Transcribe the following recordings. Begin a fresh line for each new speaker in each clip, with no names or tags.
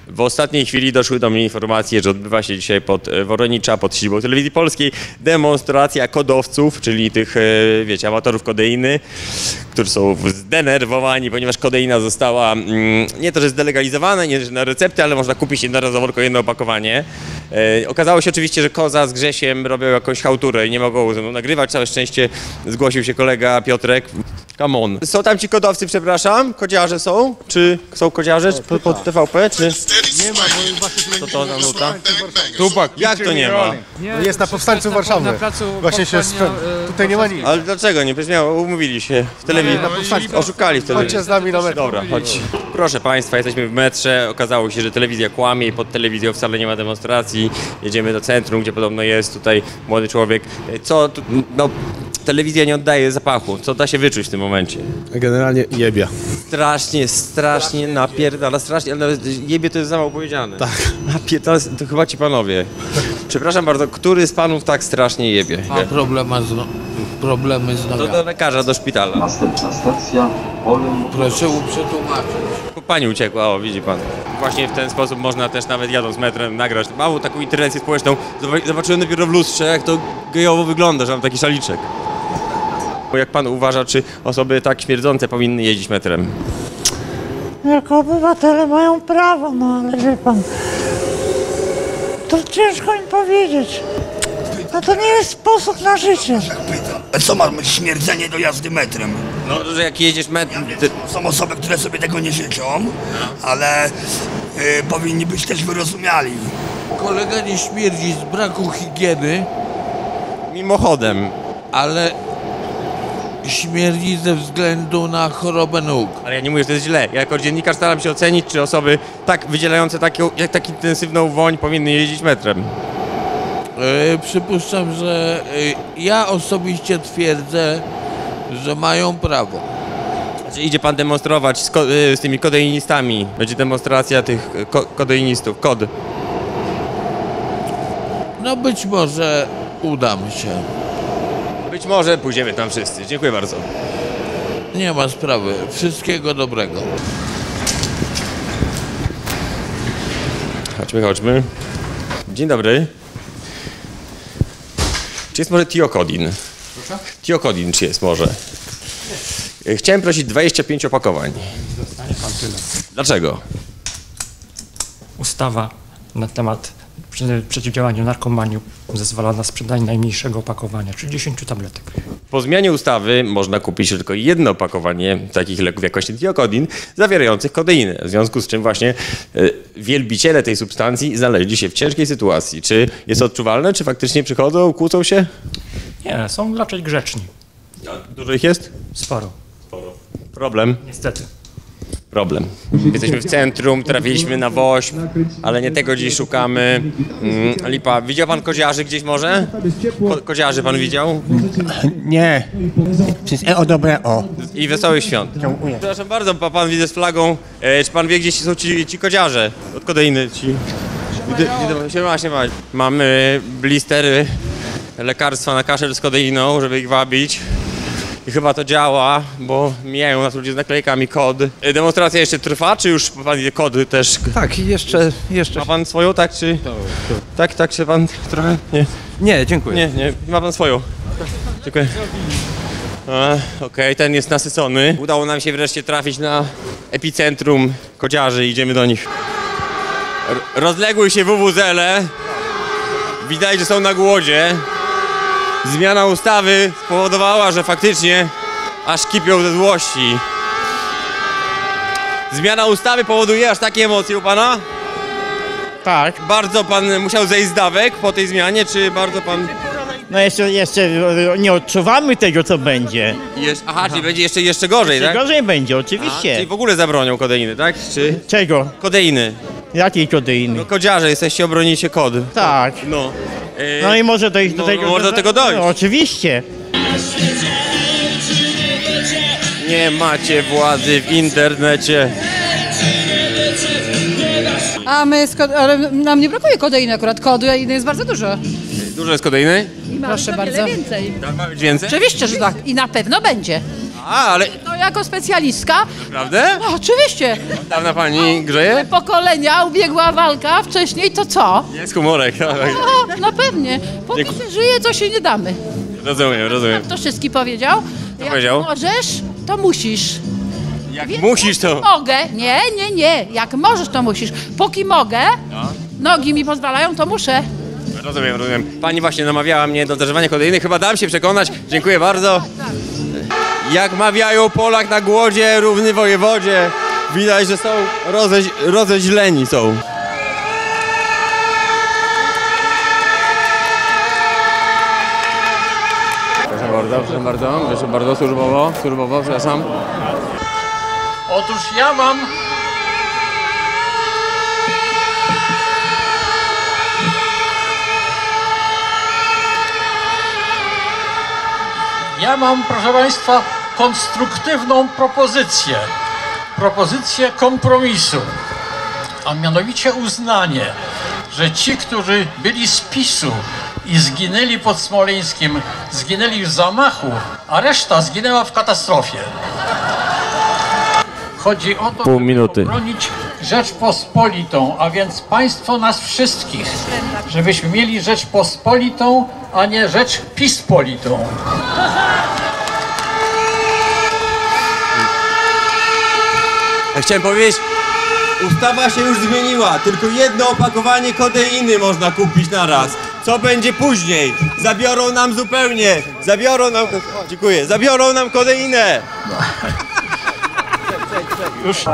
W ostatniej chwili doszły do mnie informacje, że odbywa się dzisiaj pod Woronicza, pod siedzibą Telewizji Polskiej, demonstracja kodowców, czyli tych, wiecie, amatorów kodeiny, którzy są zdenerwowani, ponieważ kodeina została, nie to, że zdelegalizowana, nie że na receptę, ale można kupić jednorazowo tylko jedno opakowanie. Okazało się oczywiście, że Koza z Grzesiem robią jakąś chałturę i nie mogą ze mną nagrywać. Całe szczęście zgłosił się kolega Piotrek. Come on. Są tam ci kodowcy, przepraszam? Kodziarze są? Czy są kodziarze pod TVP? Czy...
Nie ma, bo
Co to za nuta?
Tupak.
Jak to nie ma?
jest na Powstańcu Warszawy. Właśnie się tutaj nie ma nic.
Ale dlaczego nie? Przecież umówili się w telewizji. Oszukali w telewizji.
Chodźcie z nami na metr.
Dobra, chodź. Proszę Państwa, jesteśmy w metrze. Okazało się, że telewizja kłamie i pod telewizją wcale nie ma demonstracji. Jedziemy do centrum, gdzie podobno jest tutaj młody człowiek. Co? No, telewizja nie oddaje zapachu. Co da się wyczuć w tym momencie?
Generalnie jebia.
Strasznie napierdala, strasznie, ale jebie to jest za mało powiedziane.
Tak.
Napierdala, to chyba ci panowie. Przepraszam bardzo, który z panów tak strasznie jebie?
Ma problemy z
To
nogami.
do lekarza, do szpitala.
Następna stacja Olem.
Proszę przetłumaczyć.
Pani uciekła, o widzi pan. Właśnie w ten sposób można też nawet jadąc metrem nagrać małą taką interwencję społeczną. Zobaczyłem dopiero w lustrze, jak to gejowo wygląda, że mam taki szaliczek. Jak pan uważa, czy osoby tak śmierdzące powinny jeździć metrem?
Jako obywatele mają prawo, no ale wie pan, to ciężko im powiedzieć. No to nie jest sposób na życie.
A co mamy śmierdzenie do jazdy metrem?
No, że jak jedziesz metrem...
Są osoby, które sobie tego nie życzą, ale powinni być też wyrozumiali.
Kolega nie śmierdzi z braku higieny,
Mimochodem.
ale śmierdzi ze względu na chorobę nóg.
Ale ja nie mówię, że to jest źle. Ja jako dziennikarz staram się ocenić, czy osoby tak wydzielające tak intensywną woń powinny jeździć metrem.
Przypuszczam, że ja osobiście twierdzę, że mają prawo.
Znaczy, idzie pan demonstrować z tymi kodeinistami. Będzie demonstracja tych kodeinistów. Kod.
No być może uda mi się.
Być może pójdziemy tam wszyscy. Dziękuję bardzo.
Nie ma sprawy. Wszystkiego dobrego.
Chodźmy. Dzień dobry. Czy jest może tiokodin? Tiokodin czy jest może? Chciałem prosić 25 opakowań.
Dostanie pan tyle.
Dlaczego?
Ustawa na temat przeciwdziałania narkomanii zezwala na sprzedanie najmniejszego opakowania, czyli 10 tabletek.
Po zmianie ustawy można kupić tylko jedno opakowanie takich leków jak właśnie tiokodin zawierających kodeinę. W związku z czym właśnie wielbiciele tej substancji znaleźli się w ciężkiej sytuacji. Czy jest to odczuwalne? Czy faktycznie przychodzą, kłócą się?
Nie, są raczej grzeczni.
Dużo ich jest?
Sporo,
Problem?
niestety.
Problem. Jesteśmy w centrum, trafiliśmy na woźb, ale nie tego dziś szukamy. Lipa. Widział pan kodziarzy gdzieś może? Kodziarzy pan widział?
Nie. Przez o dobre o.
I wesołych świąt. Przepraszam bardzo, pan widzę z flagą. Czy pan wie, gdzie są ci kodziarze od kodeiny? Siema. Mamy blistery lekarstwa na kaszel z kodeiną, żeby ich wabić. I chyba to działa, bo mijają nas ludzie z naklejkami kod. Demonstracja jeszcze trwa, czy już pan wie kody też?
Tak, jeszcze.
Ma pan swoją, tak czy? Tak, czy pan trochę? Nie.
Nie, dziękuję.
Nie, ma pan swoją. Dziękuję. Okej, ten jest nasycony. Udało nam się wreszcie trafić na epicentrum kodziarzy, idziemy do nich. Rozległy się wuwuzele. Widać, że są na głodzie. Zmiana ustawy spowodowała, że faktycznie aż kipią ze złości. Zmiana ustawy powoduje aż takie emocje u pana?
Tak.
Bardzo pan musiał zejść z dawek po tej zmianie, czy bardzo pan...
No jeszcze nie odczuwamy tego, co będzie.
Aha, czyli będzie jeszcze gorzej, tak?
Gorzej będzie,
A,
oczywiście.
czyli w ogóle zabronią kodeiny, tak? Czy...
Czego?
Kodeiny.
Jakiej kodeiny?
No kodziarze, jesteście, obronicie kod.
Tak.
No.
No i może dojść do tego.
Może do tego dojść.
No, oczywiście.
Nie macie władzy w internecie.
Ale nam nie brakuje kodeiny akurat. Kodeiny jest bardzo dużo.
Dużo jest kodeiny?
Proszę bardzo.
Tak, ma być więcej?
Oczywiście, że tak. I na pewno będzie.
ale...
No jako specjalistka,
Naprawdę?
no oczywiście.
Dawna pani grzeje?
Pokolenia, ubiegła walka, wcześniej to co?
Jest humorek.
No pewnie. Póki się żyje, to się nie damy.
Rozumiem.
To wszystkim powiedział. Jak
powiedział?
możesz, to musisz.
Jak
Więc
musisz to...
Mogę. Nie. Jak możesz, to musisz. Póki mogę, nogi mi pozwalają, to muszę.
Rozumiem. Pani właśnie namawiała mnie do zażywania kodeiny. Chyba dam się przekonać. Dziękuję bardzo. Jak mawiają Polak na głodzie, równy wojewodzie. Widać, że są rozeźleni są. Proszę bardzo, służbowo, przepraszam.
Otóż ja mam, proszę Państwa, konstruktywną propozycję. Propozycję kompromisu. A mianowicie uznanie, że ci, którzy byli z PiS-u i zginęli pod Smoleńskim, zginęli w zamachu, a reszta zginęła w katastrofie. Chodzi o to, żeby obronić Rzeczpospolitą, a więc państwo nas wszystkich, żebyśmy mieli Rzeczpospolitą, a nie Rzecz PiS-politą.
Chciałem powiedzieć, ustawa się już zmieniła, tylko jedno opakowanie kodeiny można kupić na raz. Co będzie później? Zabiorą nam zupełnie, zabiorą nam kodeinę. Już.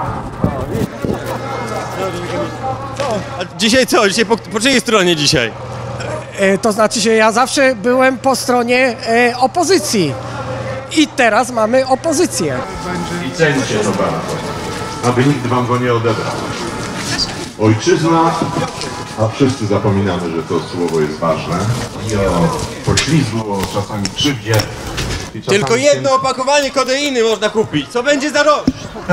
A dzisiaj co? Dzisiaj po czyjej stronie dzisiaj?
To znaczy się, ja zawsze byłem po stronie opozycji i teraz mamy opozycję.
I cencie to bardzo, aby nikt wam go nie odebrał. Ojczyzna, a wszyscy zapominamy, że to słowo jest ważne, i o poślizgu, o czasami krzywdzie.
Tylko jedno opakowanie kodeiny można kupić. Co będzie za rok?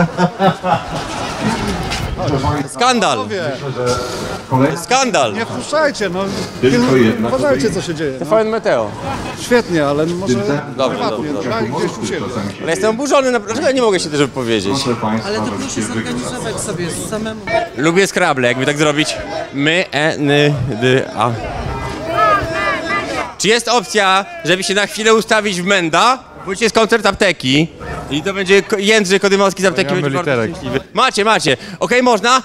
Skandal! Skandal!
Nie wpuszczajcie, no.
Tylko jedna
Uważajcie, co się dzieje.
TVN Meteo.
Świetnie, ale może
Dobrze.
tak, gdzieś u siebie.
Ale jestem oburzony, dlaczego ja nie mogę się też wypowiedzieć?
Ale to
proszę zorganizować sobie samemu.
Lubię Scrabble, jakby tak zrobić. A. Czy jest opcja, żeby się na chwilę ustawić w Menda? Bo dzisiaj jest koncert apteki. I to będzie Jędrzej Kodymowski z apteki. Będzie bardzo szczęśliwy. Macie. Okej, można?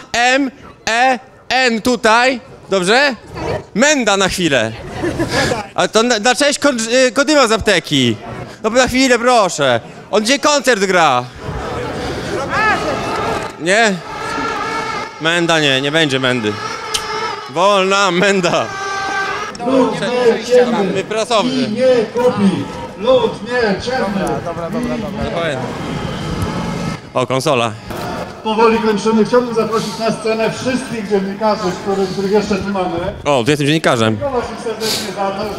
N tutaj. Dobrze? Menda na chwilę. A to na cześć Kodyma z apteki. No na chwilę, proszę. On dzisiaj koncert gra. Nie? Menda nie będzie Mendy. Wolna Menda. Wyprasowny.
Nie kupi, lud nie czerny.
Dobra.
O, konsola.
Powoli kończymy. Chciałbym zaprosić na scenę wszystkich dziennikarzy, których jeszcze tu mamy.
O, tu jestem dziennikarzem.
Dziękuję serdecznie za to,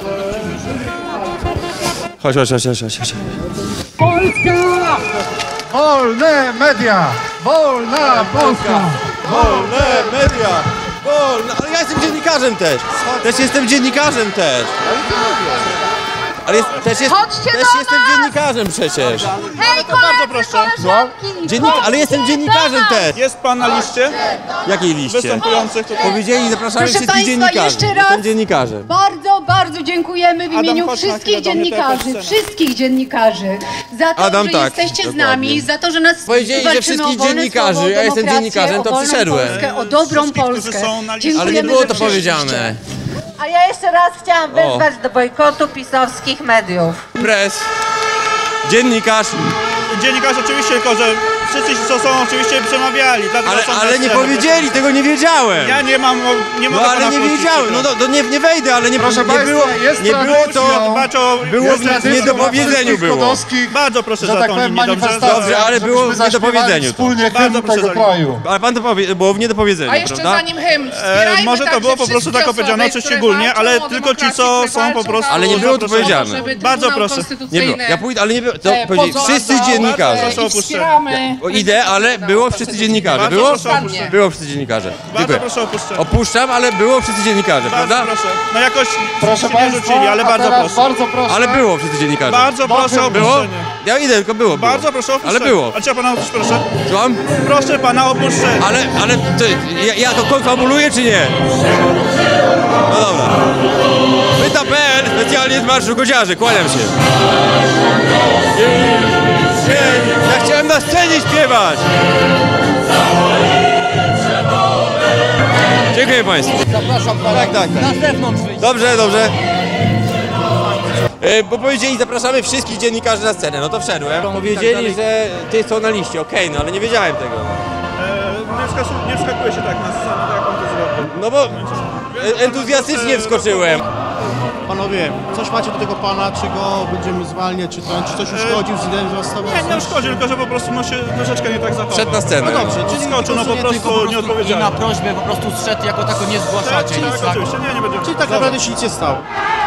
że...
Chodź.
Polska! Wolne media! Wolna Polska!
Wolne media! Wolna... Ale ja jestem dziennikarzem też! Jestem dziennikarzem też! Ale też jestem dziennikarzem przecież!
Hej, bardzo proszę!
Ale jestem dziennikarzem też!
Jest pan na liście?
Jakiej liście?
Występujących tutaj.
Powiedzieli, zapraszamy
Proszę
wszystkich
państwa,
dziennikarzy.
jeszcze raz.
Jestem dziennikarzem.
Bardzo dziękujemy w imieniu
chodź na
wszystkich
chwilę do mnie,
dziennikarzy,
tutaj,
wszystkich dziennikarzy za to,
Adam,
że
tak,
jesteście z
dokładnie.
nami, za to, że nas
Powiedzieli, że
walczymy
wszystkich
o wolne
dziennikarzy,
słowo,
ja jestem
demokrację,
dziennikarzem, to
o wolną
przyszedłem.
Polskę, o dobrą Polskę. Dziękujemy,
Ale nie było
że
to
przyszliście.
powiedziane.
A ja jeszcze raz chciałam wezwać do bojkotu pisowskich mediów.
Pres. Dziennikarz.
Dziennikarz oczywiście, tylko że wszyscy co są oczywiście przemawiali.
Ale nie powiedzieli, tego nie wiedziałem.
Ja nie mogę
No ale nie wiedziałem, nie wejdę, ale nie było to, było w niedopowiedzeniu było.
Bardzo proszę
że
za
tak
tą
powiem,
linię, dobrze?
manifestacja,
Dobrze, ale było w niedopowiedzeniu.
Wspólnie hymn tego kraju.
Ale pan to było w niedopowiedzeniu,
A jeszcze
prawda?
zanim hymn, wspierajmy
Może to
także
było po prostu
wszystkie
tak opowiedziane,
osoby,
oczywiście
które
ogólnie, ale
walczą o
tylko ci,
demokrację,
co
które
są po
walczą
prostu...
Ale nie było to powiedziane.
żeby
Bardzo
Trybunał
proszę.
Nie było.
Konstytucyjny,
Ja pójdę, ale nie było. To
pozostał,
wszyscy dziennikarze.
Proszę
i
opuszczę.
wspieramy
Idę, ale było wszyscy dziennikarze.
Bardzo
Było?
proszę opuszczenie.
Było wszyscy dziennikarze.
Bardzo
Dziękuję.
proszę o opuszczenie.
Opuszczam, ale było wszyscy dziennikarze,
Bardzo
prawda?
proszę. No jakoś
Proszę
się nie
państwa,
rzucili, ale
a
bardzo
teraz
proszę.
bardzo proszę.
Ale było wszyscy dziennikarze.
Bardzo proszę o
Było?
opuszczenie.
Ja idę, tylko było.
Bardzo proszę o opuszczenie.
Ale było.
A czy ja pana opuszczę, proszę?
Słucham?
Proszę pana o opuszczenie.
Ale ja to konfabuluję czy nie? No dobra. Pyta.pl specjalnie z Marszu Godziarzy, kłaniam się. Ja chciałem na scenie śpiewać. Dziękuję państwu.
Zapraszam pana.
Tak.
Na zewnątrz wyjść.
Dobrze. Bo powiedzieli, zapraszamy wszystkich dziennikarzy na scenę, no to wszedłem. Powiedzieli, że ty są na liście, okej, no ale nie wiedziałem tego.
Nie wskakuje się tak na scenę, tak jak pan to zrobił.
No bo entuzjastycznie wskoczyłem.
Panowie, coś macie do tego pana, czy go będziemy zwalniać, czy coś uszkodził, zidentyfikował?
Nie uszkodził, tylko że po prostu no się troszeczkę nie tak zachował.
Wszedł na scenę.
No dobrze, czyli
Skoczył, no po prostu nie odpowiedziałem.
I na prośbę po prostu zszedł, jako tako nie zgłaszacie nic, tak?
Oczywiście, nie będziemy.
Czyli tak naprawdę się nic nie stało.